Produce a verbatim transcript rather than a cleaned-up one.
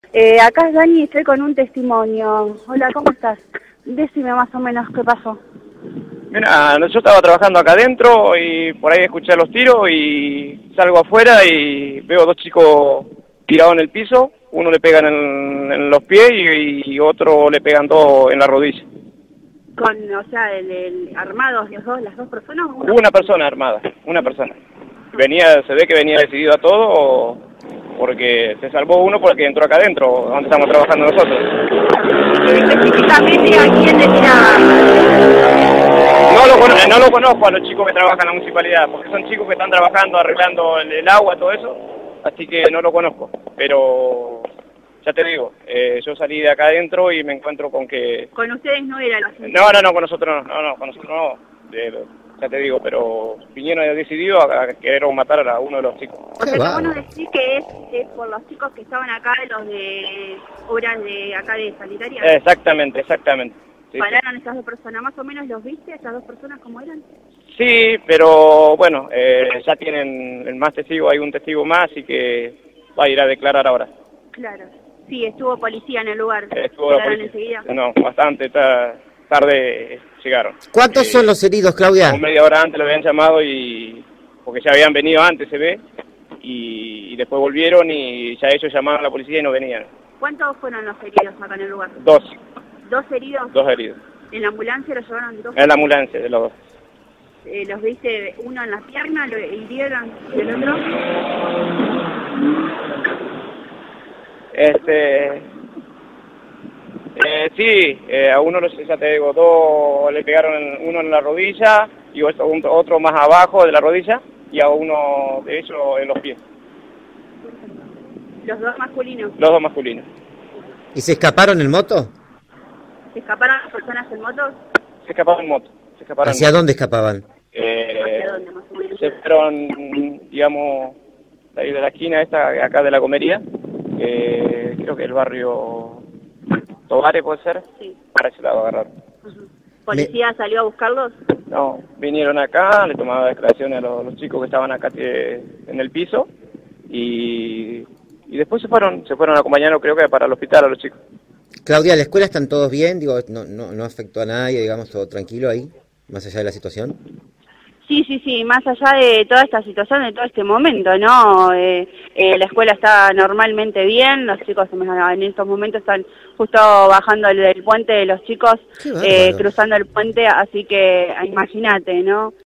Eh, acá es Dani y estoy con un testimonio. Hola, ¿cómo estás? Decime más o menos qué pasó. Mira, yo estaba trabajando acá adentro y por ahí escuché los tiros y salgo afuera y veo dos chicos tirados en el piso. Uno le pegan en, en los pies y, y otro le pegan dos en la rodilla. Con, o sea, el, el, armados los dos, las dos personas. Una, una persona armada, una persona. Venía, se ve que venía decidido a todo porque se salvó uno porque entró acá adentro, donde estamos trabajando nosotros. Específicamente a quién le tiraba. No lo, no lo conozco a los chicos que trabajan en la municipalidad, porque son chicos que están trabajando, arreglando el, el agua, todo eso, así que no lo conozco, pero ya te digo, eh, yo salí de acá adentro y me encuentro con que... ¿Con ustedes no era la gente? No, no, no, con nosotros no, no, no con nosotros no, de, ya te digo, pero vinieron decididos a, a querer matar a uno de los chicos. O sea, que vos nos decís que es, es por los chicos que estaban acá, los de obras de acá de sanitaria. Exactamente, exactamente. Sí, ¿Pararon sí. Esas dos personas? ¿Más o menos los viste, esas dos personas cómo eran? Sí, pero bueno, eh, ya tienen el más testigo, hay un testigo más, así que va a ir a declarar ahora. Claro. Sí, estuvo policía en el lugar. Estuvo la policía. Enseguida? No, bastante tarde llegaron. ¿Cuántos eh, son los heridos, Claudia? Como media hora antes lo habían llamado y porque ya habían venido antes, se ve, y, y después volvieron y ya ellos llamaron a la policía y no venían. ¿Cuántos fueron los heridos acá en el lugar? Dos. ¿Dos heridos? Dos heridos. ¿En la ambulancia los llevaron dos? En la ambulancia, de los dos. Eh, ¿Los viste uno en la pierna, lo hirieron del otro? Este... Eh, sí, eh, a uno, ya te digo, dos le pegaron, en, uno en la rodilla y otro, otro más abajo de la rodilla y a uno de ellos en los pies. ¿Los dos masculinos? Los dos masculinos. ¿Y se escaparon en moto? ¿Se escaparon las personas en moto? Se escaparon en moto. Se escaparon ¿Hacia en moto. dónde escapaban? Eh, ¿Hacia dónde más o menos? Se fueron, digamos, de ahí de la esquina esta, acá de la comería, eh, creo que el barrio Tobares puede ser, sí. Para ese lado agarraron. Uh-huh. ¿Policía Me... salió a buscarlos? No, vinieron acá, le tomaban declaraciones a los, los chicos que estaban acá eh, en el piso y, y después se fueron, se fueron a acompañarnos creo que para el hospital a los chicos. Claudia, ¿la escuela están todos bien? Digo, no, no, no afectó a nadie, digamos, todo tranquilo ahí, más allá de la situación. Sí, sí, sí, más allá de toda esta situación, de todo este momento, ¿no? Eh, eh, la escuela está normalmente bien, los chicos en estos momentos están justo bajando del puente de los chicos, eh, cruzando el puente, así que imagínate, ¿no?